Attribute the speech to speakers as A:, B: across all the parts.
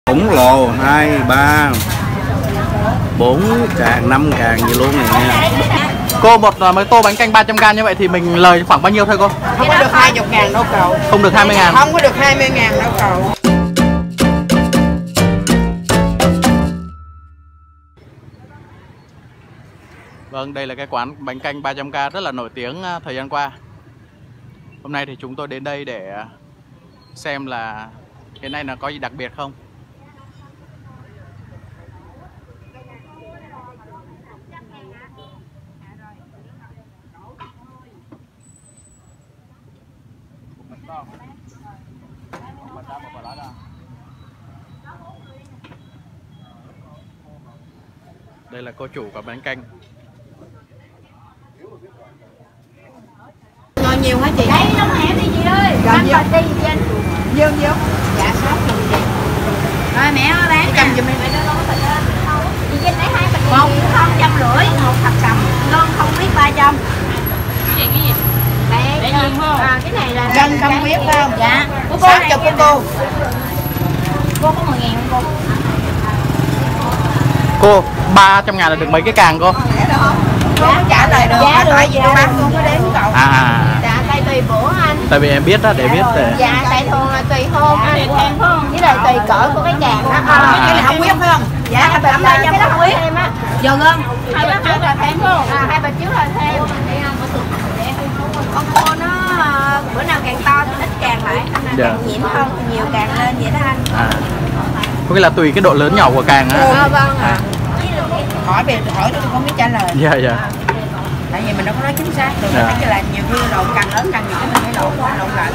A: Khủng lồ 2, 3, 4 càng 5 càng gì luôn này nha.
B: Cô một mấy tô bánh canh 300g như vậy thì mình lời khoảng bao nhiêu thôi cô?
C: Không có được 20.000 đâu cậu.
B: Không được 20.000.
C: Không có được 20.000 đâu cậu.
B: Vâng, đây là cái quán bánh canh 300k rất là nổi tiếng thời gian qua. Hôm nay thì chúng tôi đến đây để xem là hiện nay là có gì đặc biệt không. Đây là cô chủ của bánh canh.
C: Ngồi nhiều hả chị?
D: Đây nông hẻm đi chị ơi.
C: Gần
D: Ăn đi chị anh.
C: Dương vô. Dạ 6.000 chị.
D: Rồi mẹ ơi bán nè.
C: Cầm giùm em.
D: Chị Vinh lấy 2 bịch không 150, một thập cẩm ngon không biết 300. Cái gì? Để gì không? Cái này là
C: Gân không biết phải không?
D: Dạ.
C: Của cô này của cô.
D: Cô có 10.000 không
B: Cô
D: cô?
B: 300.000 là được mấy cái càng cô?
C: Cô không trả lời được.
D: Dạ được.
C: Tại vì tôi bán tôi có đếm cậu.
D: Dạ tại tùy bữa anh.
B: Tại vì em biết đó, để biết để.
D: Dạ tại thường là tùy hôm anh. Với lại tùy cỡ của cái càng đó.
C: Cái này không biết phải không?
D: Dạ
C: cái
D: bịch là cái đó không biết em á.
C: Giờ gân.
D: 2 bịch trước là thêm không? 2 bịch trước là thêm. Con cua nó bữa nào càng to thì ít càng lại, càng nhiễm hơn thì nhiều càng lên vậy đó anh.
B: Có nghĩa là tùy cái độ lớn nhỏ của càng á.
D: Vâng ạ.
C: Hỏi tôi không biết trả lời.
B: Dạ dạ.
C: Tại vì mình đâu có nói chính xác được. Cái là nhiều khi lộn càng lớn càng nhỏ mình phải lộn lại.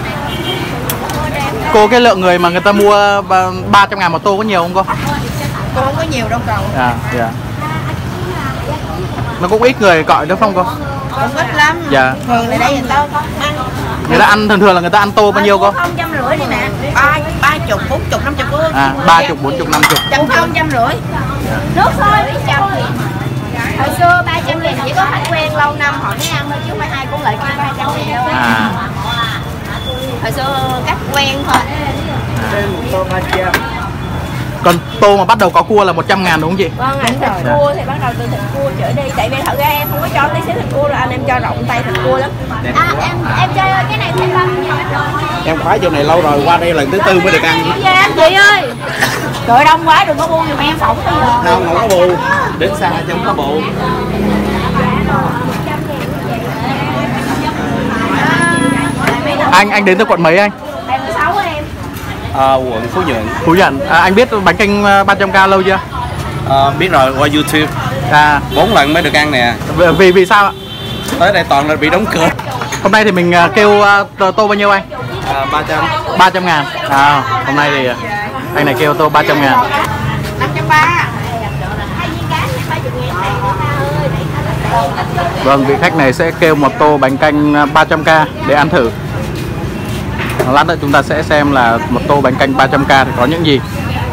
B: Cô cái lượng người mà người ta mua 300.000 một tô có nhiều không cô?
C: Cô không có nhiều đâu cậu.
B: Dạ. Nó cũng ít người gọi đúng không cô?
C: Cũng ít lắm.
B: Dạ.
C: Thường là đây người ta ăn.
B: Người ta ăn thường là người ta ăn tô bao nhiêu cô?
D: 150 đi mẹ.
C: 30, 40, 50 cô.
B: 30, 40, 50.
D: 150. Nước sôi với chồng. Hồi xưa 300.000 chỉ có khách quen lâu năm họ mới ăn thôi chứ không phải ai cũng lại kêu 300.000 đâu. Hồi xưa cách quen thôi.
B: Còn tô mà bắt đầu có cua là 100.000 đúng không chị?
D: Vâng ạ, thịt cua thì bắt đầu từ thịt cua trở đi. Tại vì thật ra em không có cho tí xíu thịt cua đâu anh, em cho rộng tay thịt cua lắm. Em chơi ơi, cái này thêm 5.000.
A: Em khoái chỗ này lâu rồi, qua đây lần thứ 4 mới được ăn.
D: Dạ anh chị ơi. Trời đông quá đừng có buông giùm em phỏng bây giờ.
A: Không có bù. Đến xa chứ không có bù.
B: Anh đến từ quận mấy anh?
D: Em 6 em.
A: Quận Phú Nhuận.
B: Phú Nhuận. Anh biết bánh canh 300k lâu chưa?
A: Biết rồi, qua YouTube. 4 lần mới được ăn nè.
B: Vì sao ạ?
A: Tới đây toàn là bị đóng cửa.
B: Hôm nay thì mình kêu tô bao nhiêu anh?
A: 300.
B: 300.000. Hôm nay thì anh này kêu tô 300.000.
C: 530.
B: Vâng, vị khách này sẽ kêu một tô bánh canh 300k để ăn thử. Lát nữa chúng ta sẽ xem là một tô bánh canh 300k thì có những gì.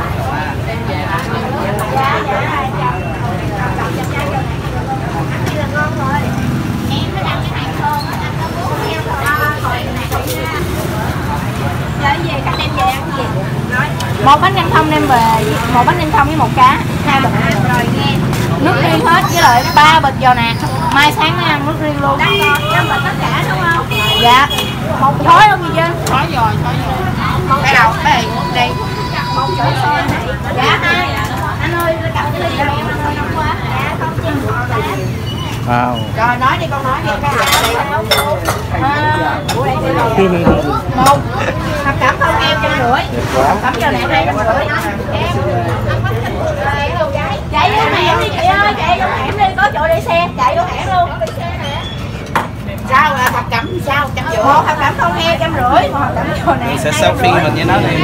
D: Một bánh canh thông đem về, một bánh canh thông với một cá, 2 bịch rồi nghe. Nước riêng hết với lại 3 bịch giò nè. Mai sáng mới ăn nước riêng luôn. 5 bịch tất cả đúng không? Dạ. Một thói không gì chứ?
C: Thói rồi. Cái đầu đây đây.
D: Một sữa sôi này. Dạ 2. Anh ơi, cầm cái ly cho em ăn nóng quá. Dạ không chịu.
B: Wow.
C: Rồi nói đi con nói đi cái này.
D: Một thập cẩm không em 150. Thập cẩm giờ này 250. Chạy vô hẻm đi chị ơi, chạy vô hẻm đi, có chỗ để xe, chạy vô hẻm luôn.
C: Sao là thập cẩm sao 150?
D: Một thập cẩm không heo 150, một thập cẩm chỗ này.
A: Sẽ selfie mình với nó này.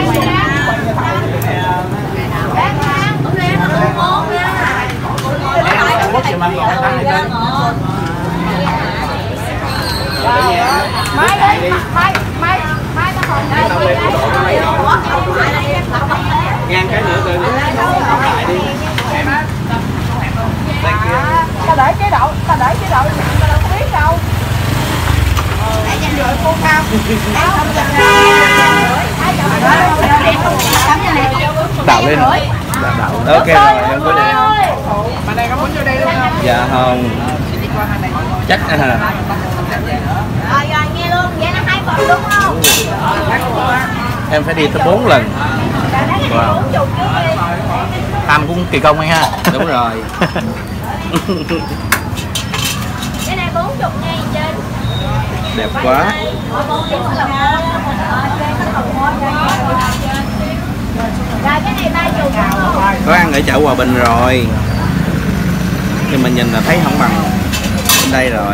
D: Mai ta còn
A: Ngang cái nữa rồi.
C: Ta để chế độ ta đâu có biết đâu. Để nhanh rồi cô cao.
B: Đảo đảo lên.
A: Ok rồi, em có đi.
C: Mà đây có muốn vô đây luôn không?
A: Dạ không. Chắc
D: Rồi nghe luôn, vậy nó 2 phần đúng không?
A: em phải đi tới 4 lần.
B: Wow. Ăn cũng kỳ công anh ha.
A: Đúng rồi.
D: Cái này 40 nha trên.
A: Đẹp quá.
D: Rồi cái này 30 đúng không?
A: Có ăn ở chợ Hòa Bình rồi, nhưng mà nhìn là thấy không bằng bên đây rồi.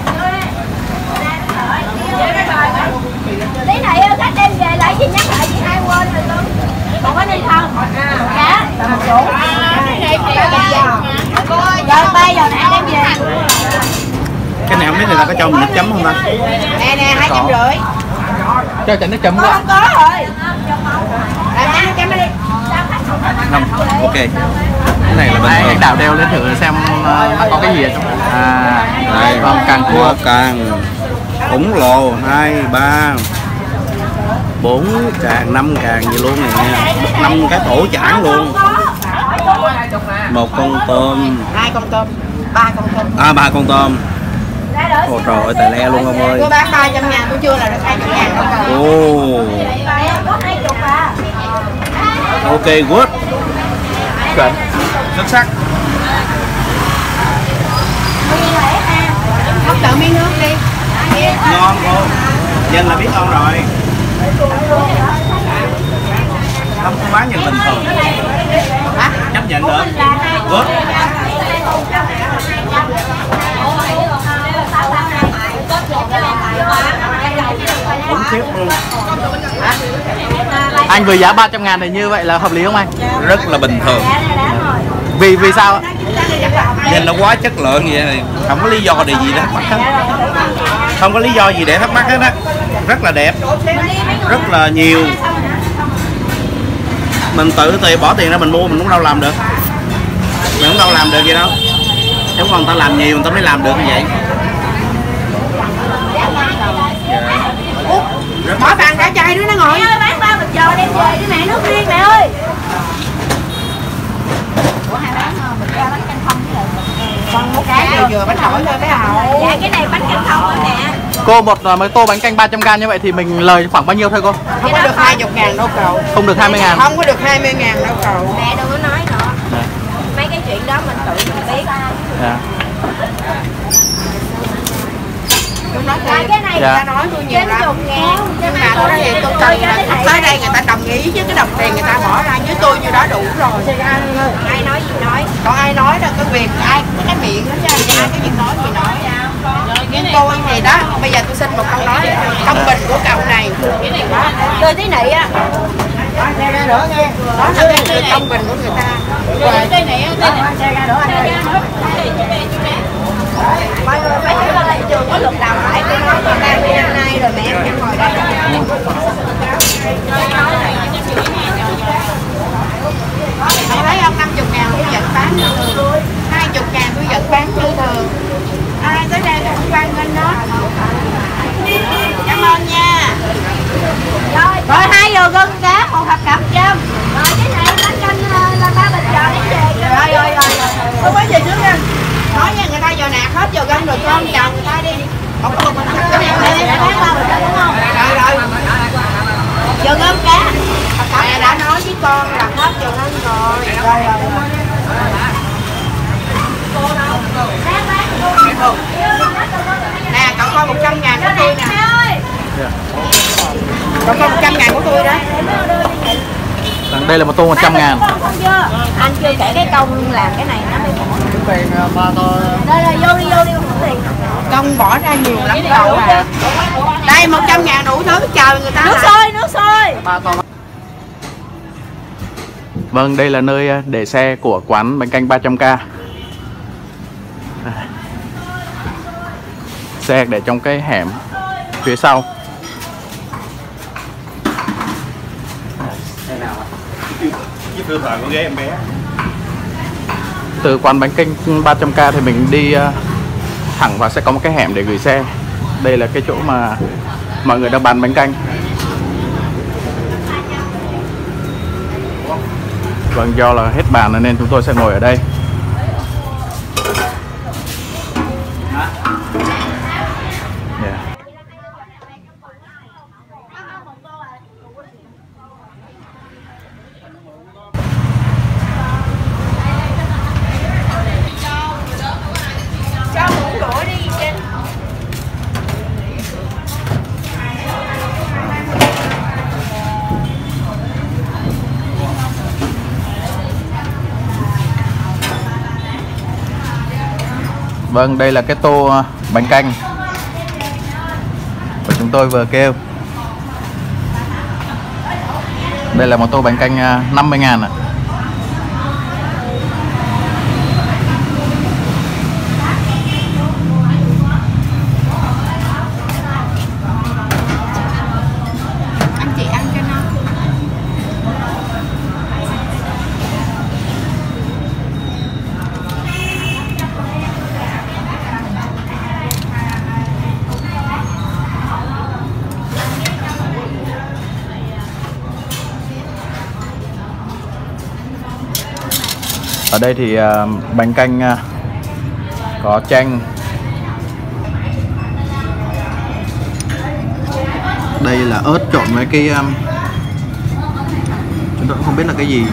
D: Tí này khách đem về lại chị nhắc lại chị hai quên rồi luôn. Còn có nên không? Cá là một chỗ. Cái này thì rồi 3 giờ nãy đem về.
A: Cái này không biết người ta có cho mình nước chấm không ta?
C: Nè 250.
B: Cho chả nước chấm quá.
C: Không có rồi. Làm nước chấm đi.
A: Không, ok. Cái này là bình
B: Anh
A: thường.
B: đảo đeo lên thử xem nó có cái gì ở trong.
A: Đây,
B: vâng, càng cua.
A: càng khủng lồ 2, 3, 4 càng, 5 càng gì luôn này nha. 5 cái tổ chản luôn. 1 con tôm.
C: 2 con tôm. 3 con tôm.
A: 3 con tôm. Ồ trời ơi, tài le luôn ông ơi.
C: Tôi bán 300 ngàn, tôi chưa là được 200 ngàn đâu rồi.
A: Ồ. Ok, good.
B: Chuẩn.
A: Xuất sắc.
C: Hấp tự miếng nước đi.
A: Ngon luôn. Dân là biết ngon rồi. Không có bán như bình thường. Chấp nhận được. Good. Đúng khiếp luôn.
B: Anh với giá 300 ngàn này như vậy là hợp lý không anh?
A: Rất là bình thường.
B: Vì sao?
A: Nhìn nó quá chất lượng vậy này, không có lý do để gì để thắc mắc hết. Không có lý do gì để thắc mắc hết á. Rất là đẹp, rất là nhiều. Mình tự bỏ tiền ra mình mua, mình cũng đâu làm được. Mình cũng đâu làm được gì đâu. Nếu còn người ta làm nhiều người ta mới làm được như vậy.
C: Bỏ bàn cả chai đứa nó ngồi.
D: Mẹ ơi bán 3 bịch giò đem về đi mẹ, nước riêng mẹ ơi. Ủa hai bán bịch giò bánh canh thông với lại
C: Con một cái vừa bánh hỏi thôi bé Hậu.
D: dạ cái này bánh canh thông thôi nè.
B: Cô một mấy tô bánh canh 300g như vậy thì mình lời khoảng bao nhiêu thôi cô?
C: Không có được 20 ngàn đâu cậu.
B: Không được 20 ngàn.
C: Không có được 20 ngàn đâu cậu.
D: Mẹ đừng có nói nữa. Mấy cái chuyện đó mình tự mình biết.
B: Dạ.
C: Tôi nói
D: Rồi
C: thiệt.
D: cái này
B: Dạ.
C: Người ta nói tôi nhiều lắm.
D: 90 ngàn.
C: Nhưng mà tôi nói thiệt, tôi cần là tới đây người ta đồng ý với cái đồng tiền người ta bỏ ra với tôi như đó đủ rồi.
D: Ai nói gì nói.
C: Còn ai nói đâu cái việc ai cái miệng đó chứ ai cái việc nói gì nói. Nhưng tôi thì đó, bây giờ tôi xin một câu nói công bình của cậu này.
D: Rồi tí nị á.
C: Đó là cái sự công bình của người ta.
D: Cây này á, mọi người phải hiểu là thị trường có lượng đào thải của nó từ 30 năm nay rồi mẹ em ngồi đây.
C: Cậu thấy không, 50 ngàn tôi vẫn bán như thường, 20 ngàn tôi vẫn bán như thường. Ai tới đây cũng quan nghênh đó. Cảm ơn nha.
D: Rồi 2 giờ gân cá, 1 hộp cặp trăm. Rồi cái này bánh canh là 3 bịch giò đến về.
C: Rồi. Tôi quay về trước nha. Nói với người ta giờ nạt hết giờ gân rồi con chào người ta đi. Không có mình hết cái này
D: Mẹ bán 3 bịch giò đúng không?
C: rồi.
D: Giờ gân cá.
C: Mẹ đã nói với con là hết giờ gân rồi. Nè cậu coi 100 ngàn của tôi nè. Cậu coi 100 ngàn của tôi đó.
B: Đây là một tô 100 ngàn.
D: Anh chưa kể cái công làm cái này nó mới bỏ. Đây là vô đi không tiền.
C: Công bỏ ra nhiều lắm cậu à. Đây 100 ngàn đủ thứ chờ người ta.
D: Nước sôi.
B: Vâng, đây là nơi để xe của quán bánh canh 300k. Xe để trong cái hẻm phía sau.
A: Với thư thoại của ghế em bé.
B: Từ quán bánh canh 300k thì mình đi thẳng vào sẽ có một cái hẻm để gửi xe. Đây là cái chỗ mà mọi người đang bán bánh canh. Vâng, do là hết bàn nên chúng tôi sẽ ngồi ở đây. Vâng, đây là cái tô bánh canh của chúng tôi vừa kêu. Đây là một tô bánh canh 50.000 ạ.
C: Anh chị ăn cho nó.
B: Ở đây thì bánh canh có chanh. Đây là ớt trộn với cái chúng tôi cũng không biết là cái gì.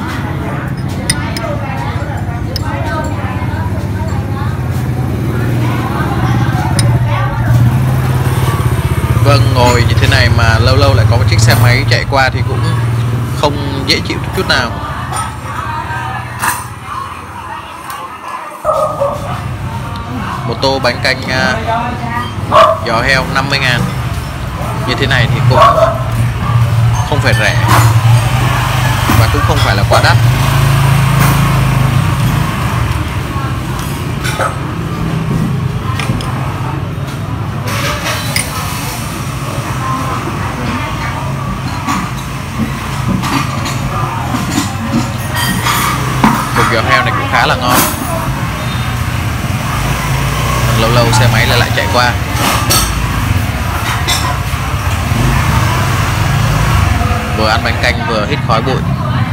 B: Vâng, ngồi như thế này mà lâu lâu lại có một chiếc xe máy chạy qua thì cũng không dễ chịu chút nào. Một tô bánh canh giò heo 50.000 như thế này thì cũng không phải rẻ và cũng không phải là quá đắt. Cục giò heo này cũng khá là ngon. Lâu lâu xe máy lại chạy qua. Vừa ăn bánh canh vừa hít khói bụi.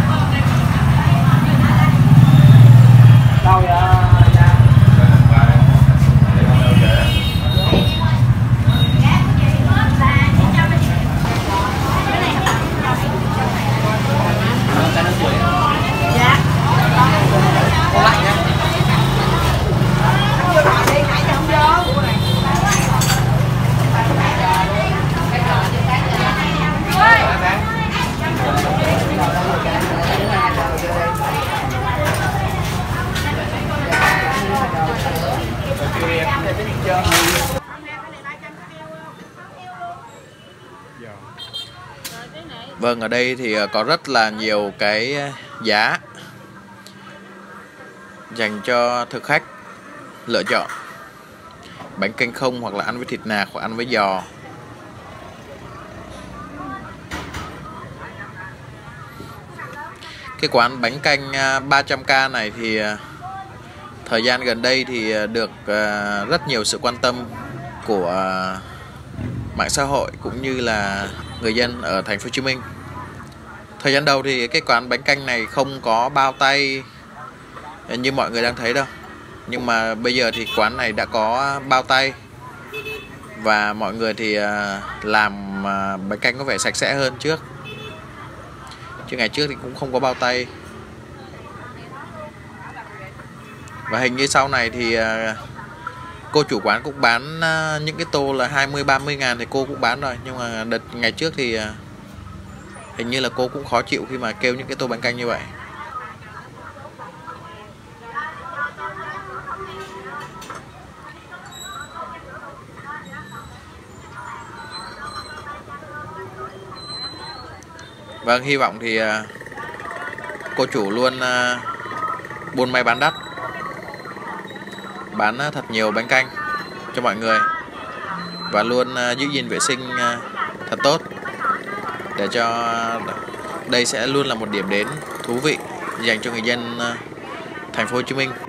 B: Vâng, ở đây thì có rất là nhiều cái giá dành cho thực khách lựa chọn. Bánh canh không hoặc là ăn với thịt nạc hoặc ăn với giò. Cái quán bánh canh 300k này thì thời gian gần đây thì được rất nhiều sự quan tâm của mạng xã hội cũng như là người dân ở thành phố Hồ Chí Minh. Thời gian đầu thì cái quán bánh canh này không có bao tay như mọi người đang thấy đâu. Nhưng mà bây giờ thì quán này đã có bao tay và mọi người thì làm bánh canh có vẻ sạch sẽ hơn trước. Chứ ngày trước thì cũng không có bao tay. Và hình như sau này thì cô chủ quán cũng bán những cái tô là 20-30 ngàn thì cô cũng bán rồi. Nhưng mà đợt ngày trước thì hình như là cô cũng khó chịu khi mà kêu những cái tô bánh canh như vậy. Vâng, hy vọng thì cô chủ luôn buôn may bán đắt, bán thật nhiều bánh canh cho mọi người và luôn giữ gìn vệ sinh thật tốt để cho đây sẽ luôn là một điểm đến thú vị dành cho người dân thành phố Hồ Chí Minh.